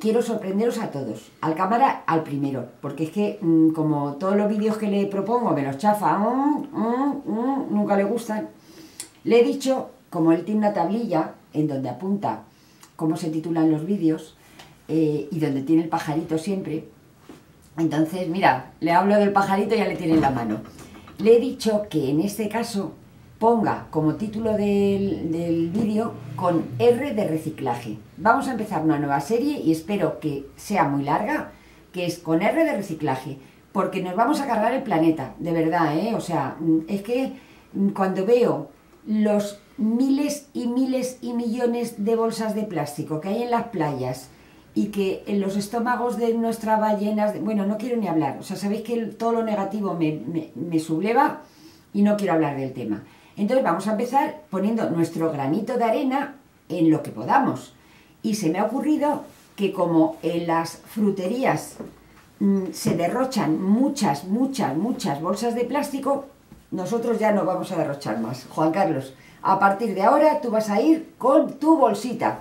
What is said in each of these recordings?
quiero sorprenderos a todos, al cámara al primero, porque es que como todos los vídeos que le propongo me los chafa, nunca le gustan, le he dicho, como él tiene una tablilla en donde apunta cómo se titulan los vídeos y donde tiene el pajarito siempre, entonces mira, le hablo del pajarito y ya le tiene en la mano. Le he dicho que en este caso ponga como título del vídeo con R de reciclaje. Vamos a empezar una nueva serie y espero que sea muy larga, que es con R de reciclaje, porque nos vamos a cargar el planeta, de verdad, ¿eh? O sea, es que cuando veo los miles y miles y millones de bolsas de plástico que hay en las playas y que en los estómagos de nuestras ballenas, bueno, no quiero ni hablar, o sea, sabéis que todo lo negativo me subleva y no quiero hablar del tema. Entonces vamos a empezar poniendo nuestro granito de arena en lo que podamos. Y se me ha ocurrido que como en las fruterías se derrochan muchas bolsas de plástico, nosotros ya no vamos a derrochar más. Juan Carlos, a partir de ahora tú vas a ir con tu bolsita.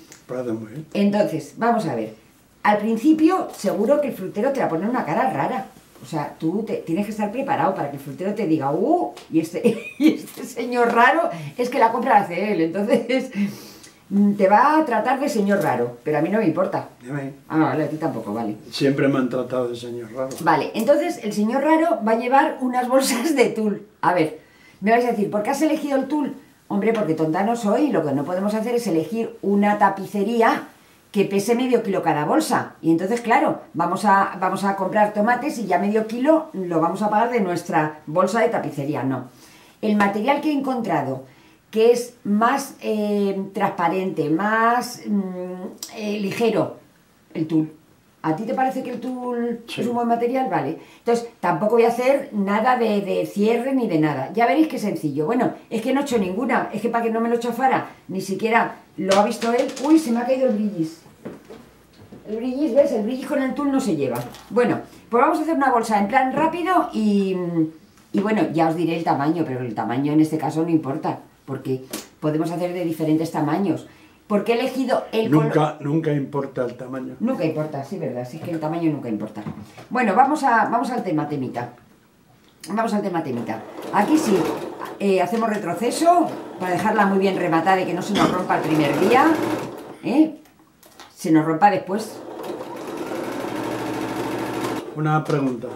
Entonces, vamos a ver. Al principio seguro que el frutero te va a poner una cara rara. O sea, tú tienes que estar preparado para que el frutero te diga, y este señor raro es que la compra la hace él. Entonces, te va a tratar de señor raro, pero a mí no me importa. Vale, a ti tampoco, vale. Siempre me han tratado de señor raro. Vale, entonces el señor raro va a llevar unas bolsas de tul. A ver, me vais a decir, ¿por qué has elegido el tul? Hombre, porque tonta no soy, lo que no podemos hacer es elegir una tapicería que pese medio kilo cada bolsa. Y entonces, claro, vamos a comprar tomates y ya medio kilo lo vamos a pagar de nuestra bolsa de tapicería. No. El material que he encontrado, que es más transparente, más ligero, el tul. ¿A ti te parece que el tul es un buen material? Vale. Entonces, tampoco voy a hacer nada de cierre ni de nada. Ya veréis qué sencillo. Bueno, es que no he hecho ninguna. Es que para que no me lo chafara, ni siquiera lo ha visto él. Uy, se me ha caído el brillis. El brillis, ¿ves? El brillis con el tul no se lleva. Bueno, pues vamos a hacer una bolsa en plan rápido y bueno, ya os diré el tamaño, pero el tamaño en este caso no importa, porque podemos hacer de diferentes tamaños. ¿Por qué he elegido el color? Nunca importa el tamaño. Nunca importa, sí, verdad, sí, es que el tamaño nunca importa. Bueno, vamos al temita. Vamos al temita. Aquí sí, hacemos retroceso para dejarla muy bien rematada y que no se nos rompa el primer día. Se nos rompa después. Una pregunta.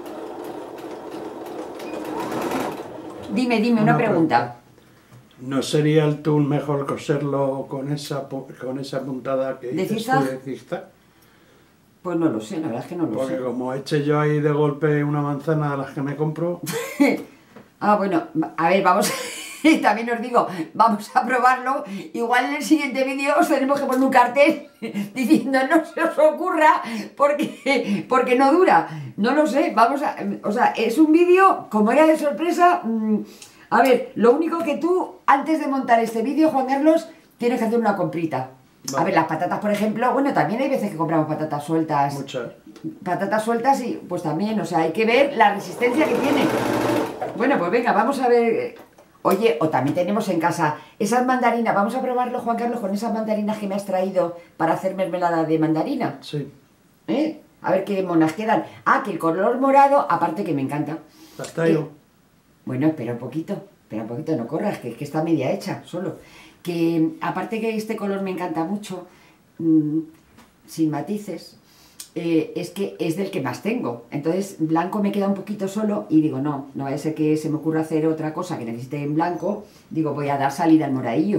Dime, una pregunta. ¿No sería el tul mejor coserlo con esa puntada que dices tú de zigzag? Pues no lo sé, la verdad es que no lo sé. Porque como eche yo ahí de golpe una manzana a las que me compro... Bueno, a ver, vamos... También os digo, vamos a probarlo. Igual en el siguiente vídeo os tenemos que poner un cartel diciendo no se os ocurra porque no dura. No lo sé, o sea, es un vídeo, como era de sorpresa... A ver, lo único que tú, antes de montar este vídeo, Juan Carlos, tienes que hacer una comprita. Vale. A ver, las patatas, por ejemplo, bueno, también hay veces que compramos patatas sueltas. Muchas. Patatas sueltas y pues también, o sea, hay que ver la resistencia que tiene. Bueno, pues venga, vamos a ver... Oye, o también tenemos en casa esas mandarinas. Vamos a probarlo, Juan Carlos, con esas mandarinas que me has traído para hacer mermelada de mandarina. Sí. A ver qué monas quedan. Ah, que el color morado, aparte que me encanta. Las traigo. Bueno, espera un poquito, no corras, que está media hecha, solo. Que aparte que este color me encanta mucho, sin matices, es que es del que más tengo. Entonces, blanco me queda un poquito solo y digo, no vaya a ser que se me ocurra hacer otra cosa que necesite en blanco. Digo, voy a dar salida al moradillo.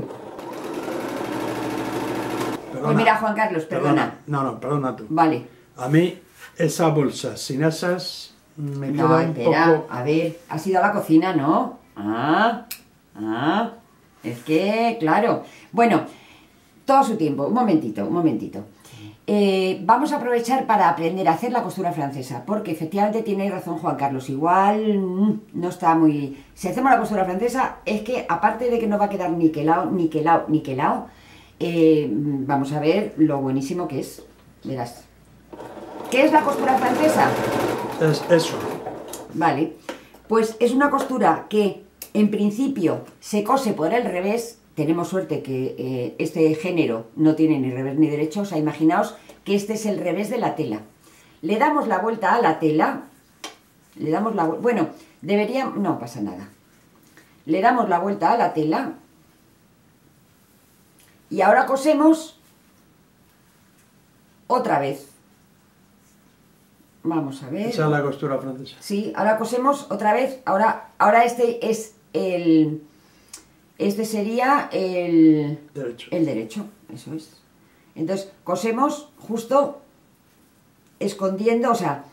Perdona, pues mira, Juan Carlos, perdona. No, perdona tú. Vale. A mí, esa bolsa sin esas... Me queda un poco... A ver, has ido a la cocina, ¿no? Es que, claro. Bueno, todo su tiempo, un momentito. Vamos a aprovechar para aprender a hacer la costura francesa, porque efectivamente tiene razón Juan Carlos, igual no está muy... Si hacemos la costura francesa, es que aparte de que no va a quedar niquelado, vamos a ver lo buenísimo que es, verás. ¿Qué es la costura francesa? Es eso. Vale, pues es una costura que en principio se cose por el revés. Tenemos suerte que este género no tiene ni revés ni derecho. O sea, imaginaos que este es el revés de la tela. Le damos la vuelta a la tela, le damos la vuelta, bueno, deberíamos, no pasa nada. Le damos la vuelta a la tela y ahora cosemos otra vez. Vamos a ver. Esa es la costura francesa. Sí, ahora cosemos otra vez. Ahora este es el... Este sería el derecho. El derecho, eso es. Entonces, cosemos justo escondiendo, o sea...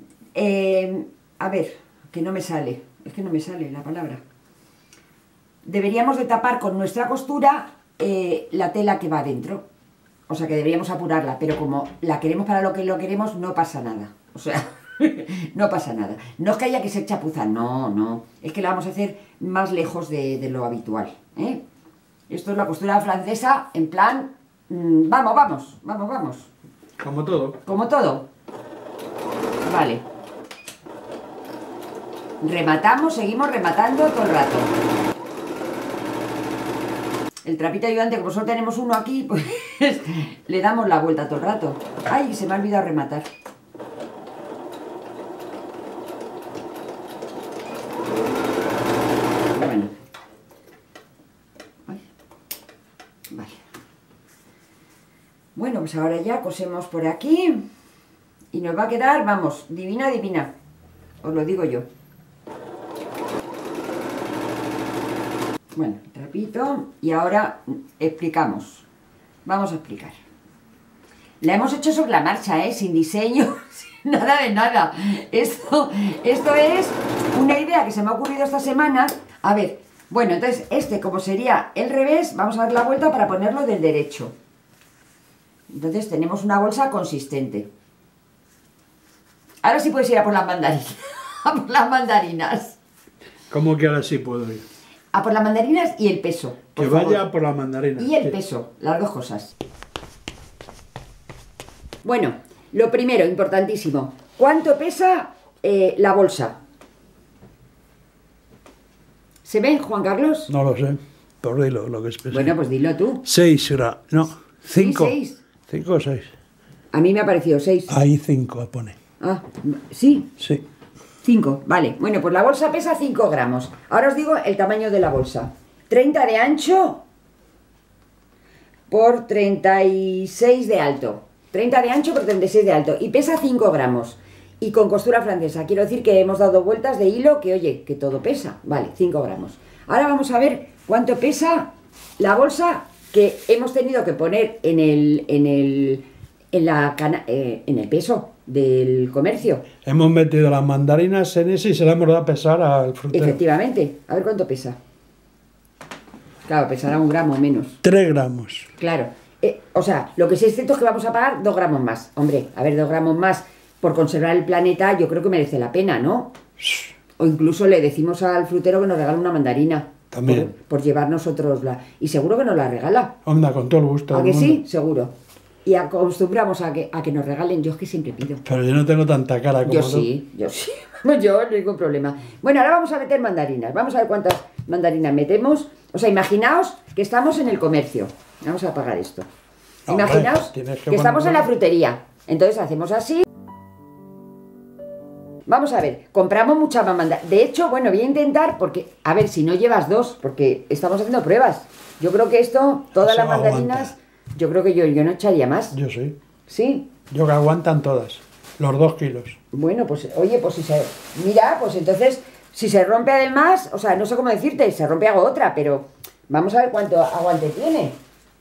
a ver, que no me sale. Es que no me sale la palabra. Deberíamos de tapar con nuestra costura la tela que va adentro. O sea, que deberíamos apurarla, pero como la queremos para lo que lo queremos, no pasa nada. O sea, no pasa nada. No es que haya que ser chapuza, no, no. Es que la vamos a hacer más lejos de lo habitual, ¿eh? Esto es la costura francesa, en plan... vamos, vamos, vamos, vamos. Como todo. Como todo. Vale. Rematamos, seguimos rematando todo el rato. El trapito ayudante, como solo tenemos uno aquí, pues le damos la vuelta todo el rato. ¡Ay! Se me ha olvidado rematar. Bueno. Ay. Vale. Bueno, pues ahora ya cosemos por aquí. Y nos va a quedar, vamos, divina, divina. Os lo digo yo. Bueno, trapito. Y ahora explicamos. Vamos a explicar. La hemos hecho sobre la marcha, ¿eh? Sin diseño, sin nada de nada. Esto es una idea que se me ha ocurrido esta semana. A ver, bueno, entonces este como sería el revés, vamos a dar la vuelta para ponerlo del derecho. Entonces tenemos una bolsa consistente. Ahora sí puedes ir a por las mandarinas. A por las mandarinas. ¿Cómo que ahora sí puedo ir? A por las mandarinas y el peso. Que vaya por las mandarinas. Y el peso, las dos cosas. Bueno, lo primero, importantísimo. ¿Cuánto pesa la bolsa? ¿Se ve, Juan Carlos? No lo sé. Por dilo, lo que es peso. Bueno, pues dilo tú. 6 gramos. No, 5. ¿Sí, 6? 5 o 6. A mí me ha parecido 6. Ahí 5 pone. Ah, ¿sí? Sí. 5, vale. Bueno, pues la bolsa pesa 5 gramos. Ahora os digo el tamaño de la bolsa. 30 de ancho por 36 de alto. 30 de ancho por 36 de alto. Y pesa 5 gramos. Y con costura francesa. Quiero decir que hemos dado vueltas de hilo que, oye, que todo pesa. Vale, 5 gramos. Ahora vamos a ver cuánto pesa la bolsa que hemos tenido que poner en el peso del comercio. Hemos metido las mandarinas en ese y se las hemos dado a pesar al frutero. Efectivamente. A ver cuánto pesa. Claro, pesará 1 gramo menos. 3 gramos. Claro. O sea, lo que sí es cierto es que vamos a pagar 2 gramos más. Hombre, a ver, 2 gramos más por conservar el planeta, yo creo que merece la pena, ¿no? O incluso le decimos al frutero que nos regale una mandarina. También. Por llevar nosotros la... Y seguro que nos la regala. Onda, con todo el gusto. ¿A que sí? Seguro. Y acostumbramos a que nos regalen. Yo es que siempre pido. Pero yo no tengo tanta cara como yo tú. Sí. Yo no hay ningún problema. Bueno, ahora vamos a meter mandarinas. Vamos a ver cuántas mandarinas metemos. O sea, imaginaos que estamos en el comercio. Vamos a apagar esto. Imaginaos que estamos en la frutería. Entonces hacemos así. Vamos a ver, compramos muchas más mandarinas. De hecho, bueno, voy a intentar porque... A ver, si no llevas 2, porque estamos haciendo pruebas. Yo creo que esto, todas las mandarinas... Aguanta. Yo creo que yo no echaría más. Yo sí. ¿Sí? Yo que aguantan todas. Los 2 kilos. Bueno, pues, oye, pues si se... Mira, pues entonces, si se rompe además... O sea, no sé cómo decirte, si se rompe hago otra, pero... Vamos a ver cuánto aguante tiene.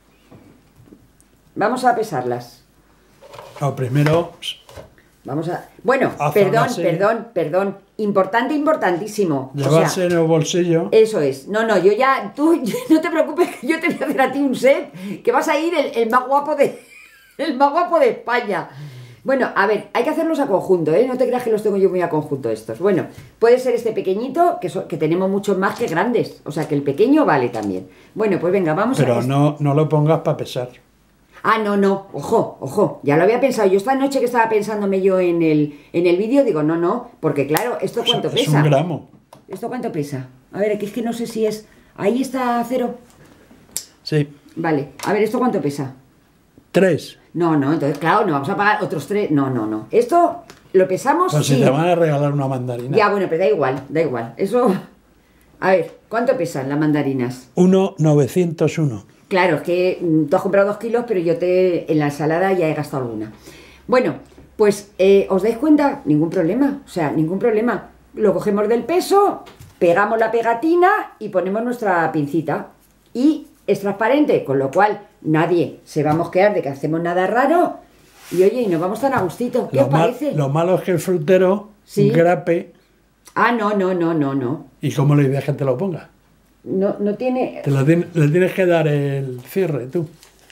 Vamos a pesarlas. No, primero... Vamos a... Bueno, perdón. Importantísimo. Llevarse en el bolsillo. Eso es. No, yo ya... Tú no te preocupes que yo te voy a hacer a ti un set que vas a ir el más guapo de... El más guapo de España. Bueno, a ver, hay que hacerlos a conjunto, ¿eh? No te creas que los tengo yo muy a conjunto estos. Bueno, puede ser este pequeñito, que tenemos muchos más que grandes. O sea, que el pequeño vale también. Bueno, pues venga, vamos a... Pero no lo pongas para pesar. Ah, no, ojo, ya lo había pensado. Yo esta noche que estaba pensándome yo en el vídeo, digo, no, porque claro, ¿esto cuánto pesa? Es 1 gramo. ¿Esto cuánto pesa? A ver, aquí es que no sé si es... Ahí está 0. Sí. Vale, a ver, ¿esto cuánto pesa? 3. No, entonces, claro, no vamos a pagar otros 3. No. Esto lo pesamos. Pues sí. si te van a regalar una mandarina. Ya, bueno, pero da igual. Eso. A ver, ¿cuánto pesan las mandarinas? 1,901. Claro, es que tú has comprado 2 kilos, pero yo en la ensalada ya he gastado alguna. Bueno, pues, ¿os dais cuenta? Ningún problema. O sea, ningún problema. Lo cogemos del peso, pegamos la pegatina y ponemos nuestra pincita. Y es transparente, con lo cual nadie se va a mosquear de que hacemos nada raro. Y oye, y nos vamos tan a gustito. ¿Qué os parece? Lo malo es que el frutero grape. Ah, no. ¿Y cómo le dices que te lo ponga? No tiene... Le tienes que dar el cierre, tú.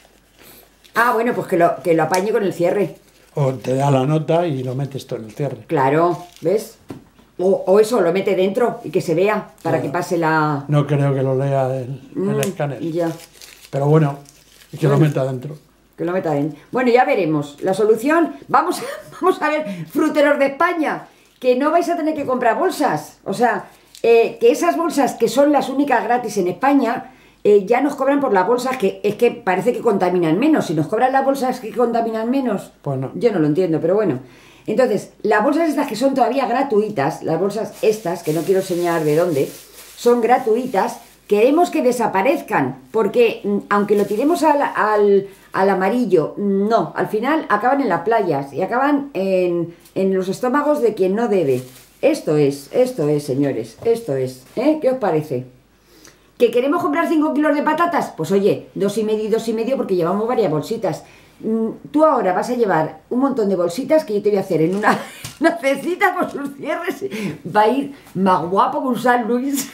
Ah, bueno, pues que lo apañe con el cierre. O te da la nota y lo metes tú en el cierre. Claro, ¿ves? O eso, lo mete dentro y que se vea para que pase la... No creo que lo lea el escáner. Ya. Pero bueno, que lo meta dentro. Que lo meta dentro. Bueno, ya veremos. La solución, vamos a ver, fruteros de España, que no vais a tener que comprar bolsas. O sea, que esas bolsas que son las únicas gratis en España, ya nos cobran por las bolsas que es que parece que contaminan menos. Si nos cobran las bolsas que contaminan menos, pues no. Yo no lo entiendo, pero bueno. Entonces, las bolsas estas que son todavía gratuitas, las bolsas estas, que no quiero enseñar de dónde, son gratuitas, queremos que desaparezcan, porque aunque lo tiremos al amarillo, no, al final acaban en las playas y acaban en los estómagos de quien no debe. Esto es, señores, esto es. ¿Qué os parece? ¿Que queremos comprar 5 kilos de patatas? Pues oye, 2,5 y 2,5 porque llevamos varias bolsitas. Tú ahora vas a llevar un montón de bolsitas que yo te voy a hacer en una cecita con sus cierres. Va a ir más guapo que un San Luis.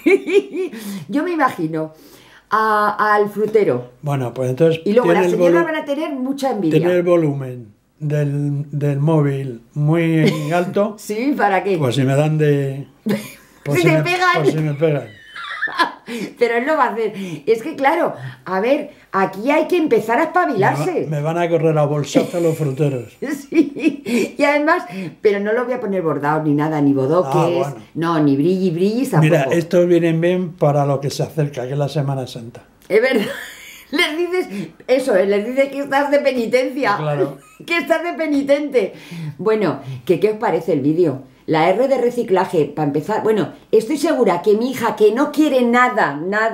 Yo me imagino al frutero. Bueno, pues entonces... Y luego las señoras van a tener mucha envidia. Tiene el volumen del móvil muy alto. ¿Sí? ¿Para qué? Pues si me dan de... Si te pegan. Pues si me pegan. Pero él lo va a hacer. Es que claro, a ver, aquí hay que empezar a espabilarse. Me van a correr a bolsazo los fruteros. Sí, y además, pero no lo voy a poner bordado ni nada, ni bodoques, bueno. No, ni brillis tampoco. Mira, estos vienen bien para lo que se acerca, que es la Semana Santa. Es verdad. Les dices eso, les dices que estás de penitencia. Claro. Que estás de penitente. Bueno, ¿qué os parece el vídeo? La R de reciclaje, para empezar, bueno, estoy segura que mi hija, que no quiere nada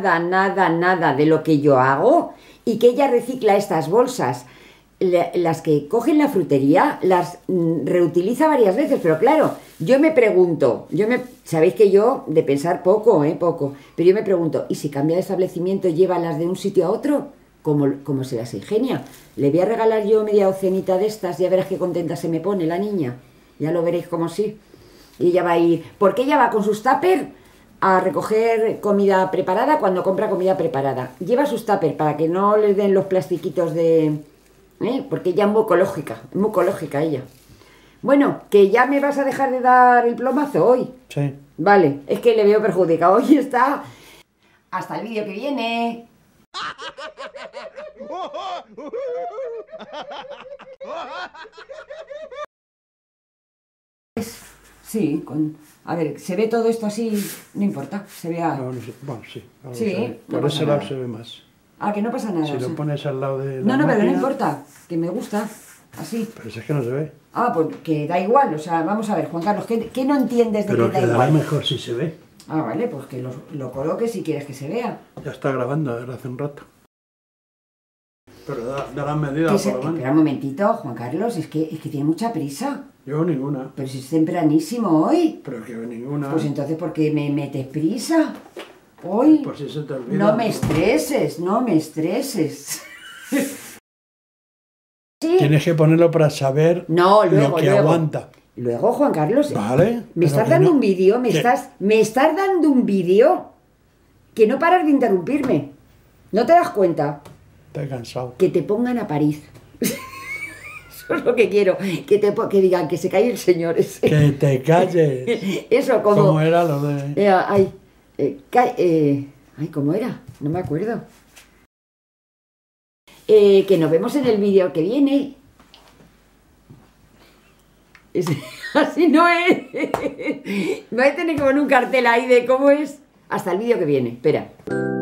de lo que yo hago, y que ella recicla estas bolsas, las que coge en la frutería, las reutiliza varias veces, pero claro, yo me pregunto, sabéis que yo de pensar poco, pero yo me pregunto, ¿y si cambia de establecimiento y lleva las de un sitio a otro? ¿Cómo se las ingenia? Le voy a regalar yo media docenita de estas, ya verás qué contenta se me pone la niña, ya lo veréis como sí. Y ella va a ir, porque ella va con sus tuppers a recoger comida preparada cuando compra comida preparada. Lleva sus tuppers para que no les den los plastiquitos de... porque ella es muy ecológica ella. Bueno, que ya me vas a dejar de dar el plomazo hoy. Sí. Vale, es que le veo perjudicado. Hoy está... Hasta el vídeo que viene. Sí, a ver, se ve todo esto así, no importa, se vea... No sé. Bueno, sí. Sí, por no ese lado se ve más. Ah, que no pasa nada. Si lo pones al lado de la máquina... pero no importa, que me gusta, así. Pero si es que no se ve. Ah, pues que da igual, o sea, vamos a ver, Juan Carlos, ¿qué no entiendes de pero que da igual? Pero quedará mejor si se ve. Ah, vale, pues que lo coloques si quieres que se vea. Ya está grabando desde hace un rato. Pero da las medidas por lo menos. Espera un momentito, Juan Carlos, es que tiene mucha prisa. Yo ninguna. Pero si es tempranísimo hoy. Pero que ninguna. Pues entonces, ¿por qué me metes prisa? Hoy. Pues si se te olvida. No me estreses, no me estreses. ¿Sí? Tienes que ponerlo para saber lo que aguanta. Luego, Juan Carlos, vale, me estás dando un vídeo, me estás dando un vídeo que no paras de interrumpirme. ¿No te das cuenta? Estoy cansado. Que te pongan a París. Eso es lo que quiero. Que digan que se cae el señor ese. Que te calles. Eso, como... ¿Cómo era lo de...? ¿Cómo era? No me acuerdo. Que nos vemos en el vídeo que viene. Así no es. Voy a tener que poner un cartel ahí de cómo es. Hasta el vídeo que viene. Espera.